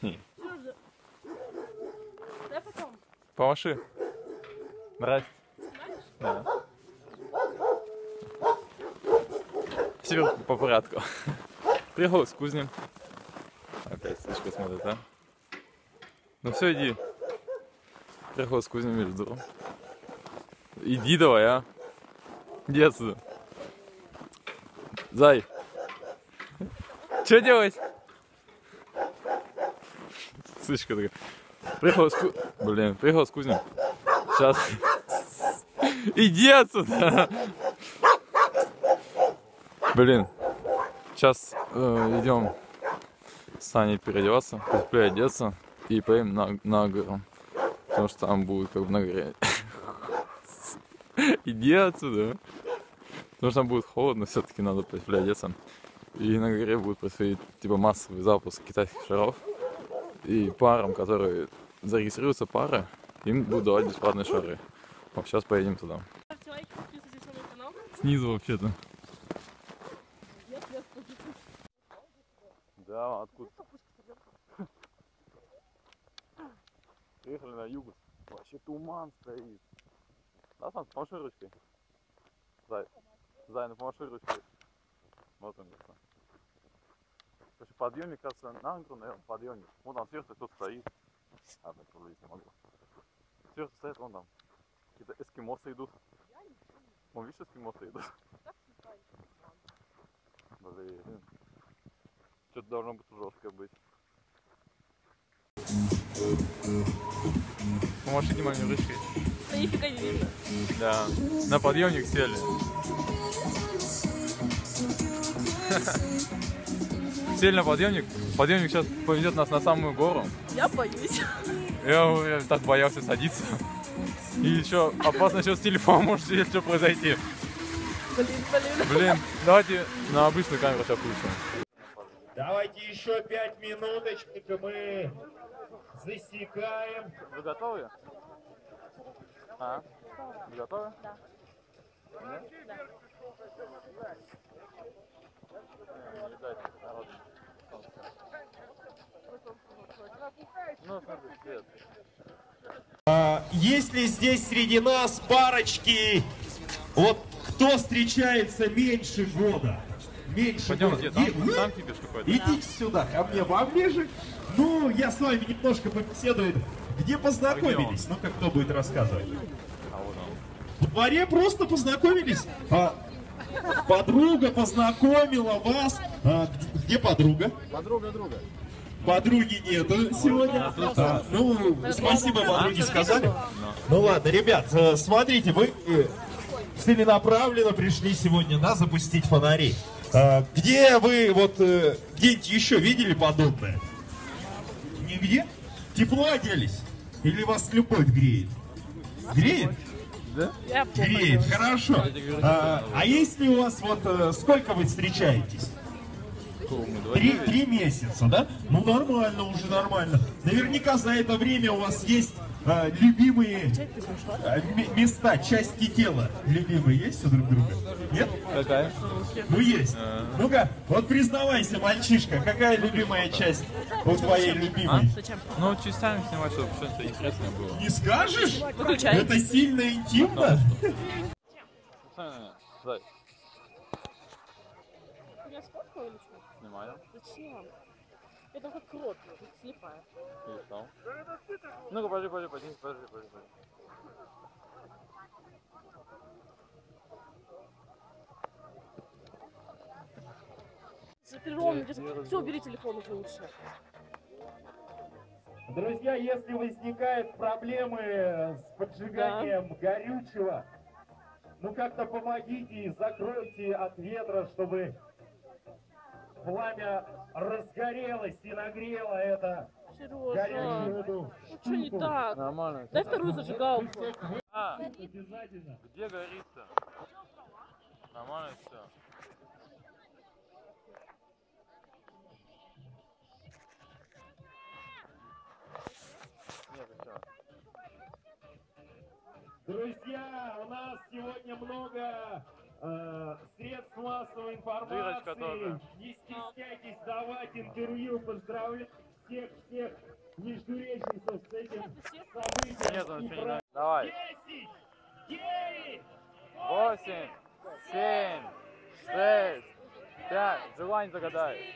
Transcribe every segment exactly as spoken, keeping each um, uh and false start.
Не. Да потом. Помаши. Здрасте. Да. Все по порядку. Приехал с кузнем. Опять слишком смотрит, да? Ну все, иди. Приехал с кузнем между. Иди давай, а. Иди отсюда. Зай. Что делать? Слышишь, такая. Приехал с кузнем. Блин, приехал с кузнем. Сейчас. Иди отсюда. Блин. Сейчас э, идем с Саней переодеваться, переодеться и поедем на, на гору. Потому что там будет как бы на горе. Иди отсюда. Потому что там будет холодно, все-таки надо переодеться. И на горе будет происходить типа массовый запуск китайских шаров. И парам, которые зарегистрируются пары, им будут давать бесплатные шары. Вот сейчас поедем туда. Снизу вообще-то. Да, откуда? Приехали на юг. Вообще туман стоит. Да, Сан, помаши ручкой. Зай, Зай, ну помаши ручкой. Вот он, кажется. Короче, подъемник, кажется, на гору, наверное, подъемник. Вон там сверху кто-то стоит. А, так, увидеть не могу. Сверху стоят, вон там. Какие-то эскимосы идут. Вон, видишь, эскимосы идут. Блин. Что-то должно быть жестко быть. Помашите маленькой ручкой. Да нифига не видно. Да. На подъемник сели. Сели на подъемник. Подъемник сейчас поведет нас на самую гору. Я боюсь. Я, я так боялся садиться. И еще опасно сейчас с телефоном может что произойти. Блин, блин. Блин, давайте на обычную камеру сейчас включим. Давайте еще пять минуточек, и мы засекаем. Вы готовы? А? Вы готовы? Да. Да? Ну, смотри, свет. А, есть ли здесь среди нас парочки, вот кто встречается меньше года? Меньше Пойдем, года. где? Там, И- там кипиш какой-то. Идите сюда, ко мне поближе. Ну, я с вами немножко побеседую. Где познакомились? Ну-ка, кто будет рассказывать? А вот он. В дворе просто познакомились. А, подруга познакомила вас. А, где, где подруга? Подруга друга. Подруги нету сегодня. А, ну, спасибо, подруги сказали. Ну ладно, ребят, э, смотрите, вы э, целенаправленно пришли сегодня, да, запустить фонари. А, где вы вот э, где-нибудь еще видели подобное? Нигде? Тепло оделись? Или вас любовь греет? Греет? Да? Я плохо Греет, делаю. хорошо. А, а если у вас вот э, сколько вы встречаетесь? Три, три месяца, да? Ну нормально, уже нормально. Наверняка за это время у вас есть э, любимые э, м- места, части тела. Любимые есть у друг друга? Нет? Какая? Ну есть. А. Ну-ка, вот признавайся, мальчишка, какая любимая часть у твоей любимой? Зачем? Ну, частями снимать, чтобы что-то интересное было. Не скажешь? Выключай. Это сильно интимно. Зай, Я сфоткала или что? снимаю. Зачем? Это как крот, слепая. И что? Ну-ка, подожди, подожди, подожди, подожди, подожди. Все, убери телефон уже лучше. Друзья, если возникают проблемы с поджиганием горючего, ну как-то помогите и закройте от ветра, чтобы пламя разгорелось и нагрело это Сережа, горячую ну что не так? Нормально. Дай вторую зажигалку. А, обязательно. где горит-то? Нормально все. Нет, еще. Друзья, у нас сегодня много э, средств массовой Дырочка информации. тоже. Не стесняйтесь давать интервью, поздравлять. всех, всех нижнереченцев с этим Нет, он событием. еще не на... Давай. десять, девять, Восемь, семь, шесть, пять. Желание загадай.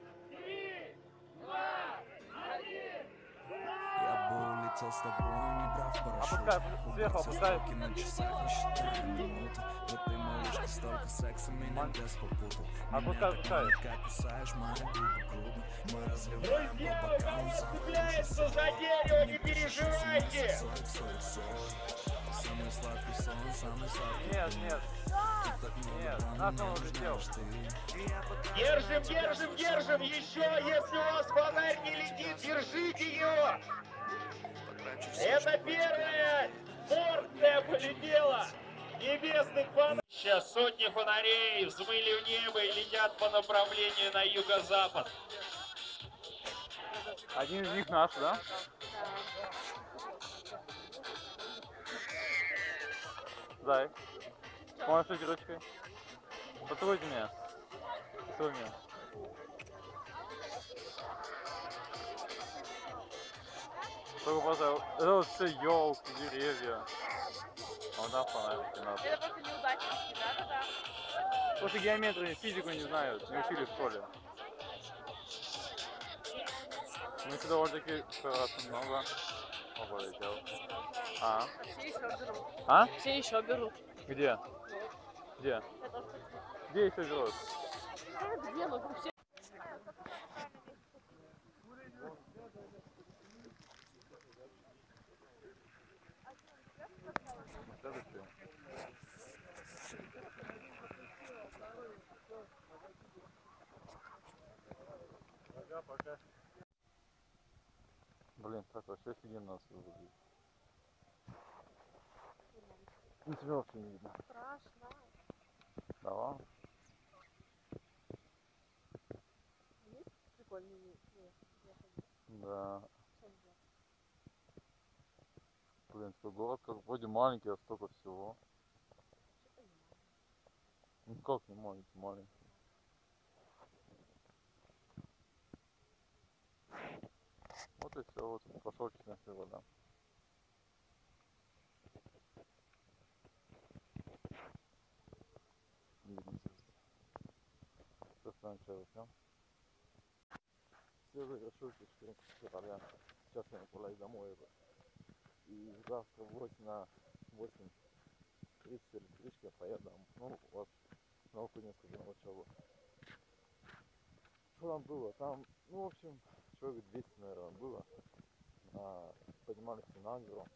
Я бы улетел с тобой, не брав парашют. Опускай, сверху опускай. Стрелки на часах, не считая минуты. В этой малышке столько секса, меня без попутал. Опускай, опускай. Как кусаешь мои губы грубо. Мы разливаем друзья, по вы бокалам кто за цепляется за дерево, не переживайте. сорок, сорок, сорок. Самый сладкий сон, самый сладкий. Нет, нет, нет. На что он улетел? Держим, держим, держим. Еще, если у вас фонарь не летит, держите его. Это первая порция полетела небесных фонарей. Сейчас сотни фонарей взмыли в небо и летят по направлению на юго-запад. Один из них наш, да? Зай, помаши ручкой. Поцелуйте меня. Поцелуй меня. Только просто, это вот все елки, деревья. А вот там фонарики наши. Это просто неудачники, да-да-да. Просто геометрию, физику не знают, не учили в школе. Мы сюда вот такие раз много. Оба летел. А? Все еще берут. А? Все еще берут. Где? Где? Где еще берут? Где? Ну, все. Следующий. Пока, пока. Блин, так вообще офигенно нас выглядит. Ну тебя вообще не видно. Страшно. Давай. Есть прикольные места? Да. Блин, такой город как вроде маленький, а столько всего. Ну как не маленький, маленький. Вот и все, вот пошел четырнадцатая вода. Не видно звезд. Все, ставим чай возьмем. Все завершился четырнадцатого февраля. Сейчас я направляюсь домой уже. И завтра в восемь на восемь тридцать электричка поеду. Ну вот, на Окуневскую на учебу. Что там было? Там, ну в общем, человек двести, наверное, было. А, поднимались на гору.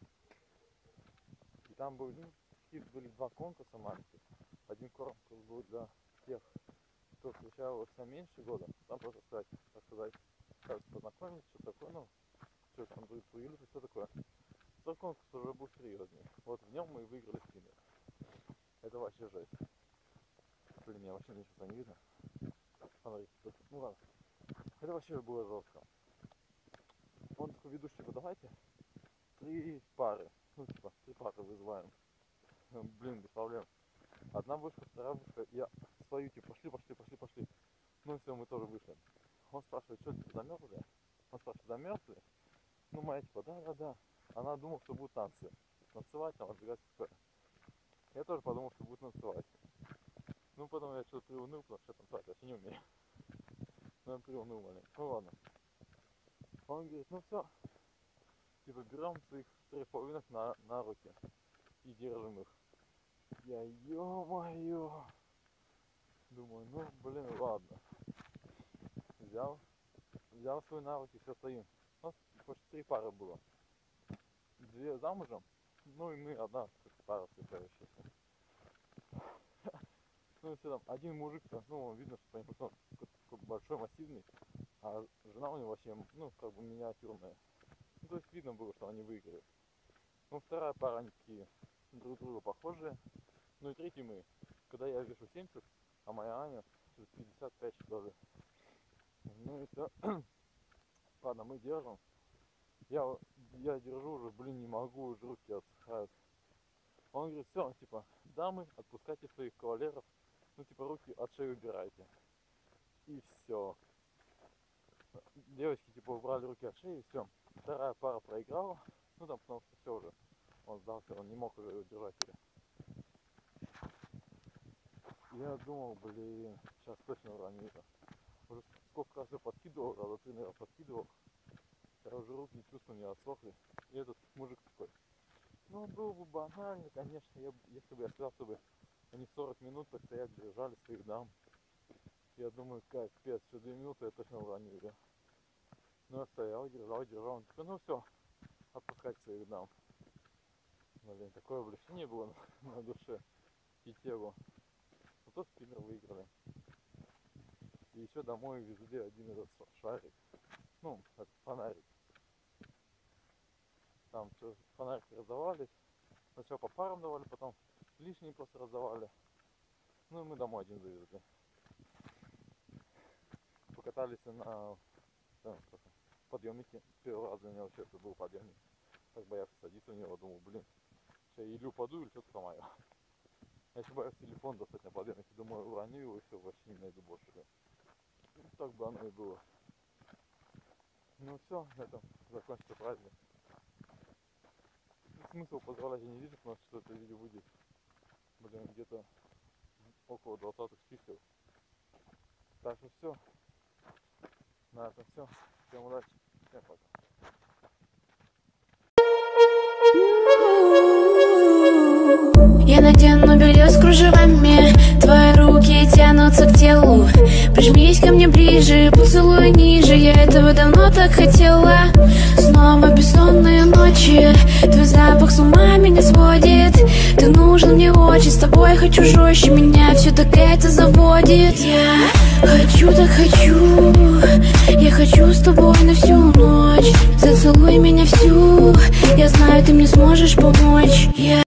И там были, ну, такие были два конкурса маленьких. Один конкурс был для тех, кто встречался меньше года. Там просто сказать, так сказать, как познакомиться, что такое, ну, что там будет появились, все такое. Второй конкурс уже был серьезнее. Вот в нем мы и выиграли спиннер. Это вообще жесть. Блин, меня вообще ничего не видно. Смотрите, тут, ну ладно. Это вообще было жестко. Он такой ведущий, типа, давайте три пары. Ну, типа, три пары вызываем. Блин, без проблем. Одна вышка, вторая вышка. Я стою, типа, пошли, пошли, пошли, пошли. Ну и все, мы тоже вышли. Он спрашивает, что, типа, замерзли? Он спрашивает, замерзли? Ну, моя, типа, да, да, да. Она думала, что будут танцы. Танцевать, там, отбегать такое. Я тоже подумал, что будут танцевать. Ну, потом я что-то приуныл, потому что я танцевать вообще не умею. Ну, я приуныл маленько. Ну, ладно. Он говорит, ну все, типа берем своих трех половинок на, на руки и держим их. Я, ё-моё, думаю, ну блин, ладно. Взял, взял свой на руки, все стоим. У нас почти три пары было. Две замужем, ну и мы одна пара встречающаяся. Ну и все там, один мужик-то, ну видно, что по нему он такой большой, массивный. А жена у него вообще, ну, как бы миниатюрная. Ну, то есть видно было, что они выиграли. Ну, вторая пара, они такие друг друга похожие. Ну и третий мы. Когда я вешу семьдесят, а моя Аня пятьдесят пять, что ли. Ну и все. Ладно, мы держим. Я, я держу уже, блин, не могу, уже руки отсыхают. Он говорит, все, типа, дамы, отпускайте своих кавалеров. Ну, типа, руки от шеи убирайте. И все. девочки типа убрали руки от шеи, и все. Вторая пара проиграла. Ну там потому что все уже. Он сдался, он не мог уже удержать ее. Я думал, блин, сейчас точно уроню. Уже сколько раз я подкидывал, раза три, наверное, подкидывал. Я уже руки чувствую, не отсохли. И этот мужик такой. Ну, было бы банально, конечно, я, если бы я сказал, чтобы они сорок минут так стоять держали своих дам. Я думаю, капец, еще две минуты я точно уроню ее. Ну, я стоял, держал, держал. Он такой, ну все, отпускать своих дам. Блин, такое облегчение было на, на душе и телу. Зато спиннер выиграли. И еще домой везли один этот шарик. Ну, этот фонарик. Там все, фонарики раздавались. Сначала по парам давали, потом лишние просто раздавали. Ну и мы домой один завезли. Покатались на там, подъемнике. Первый раз для меня вообще это был подъемник. Так боялся садиться в него, думал, блин, сейчас я или упаду, или что-то сломаю. Я еще боюсь телефон достать на подъемнике, думаю, уроню его и все, вообще не найду больше. Ну, так бы оно и было. Ну все, на этом закончится праздник. Смысл поздравлять я не вижу, потому что это видео выйдет, блин, где-то около двадцатых чисел. Так что все. На этом все. Всем удачи. Всем пока. Я надену белье с кружевами, твои руки тянутся к телу. Прижмись ко мне ближе, поцелуй ниже, я этого давно так хотела. Снова бессонные ночи, твой запах с ума меня сводит. Ты нужен мне очень, с тобой хочу жестче, меня все так это заводит. Я хочу, так хочу, я хочу с тобой на всю ночь. Зацелуй меня всю, я знаю, ты мне сможешь помочь. Я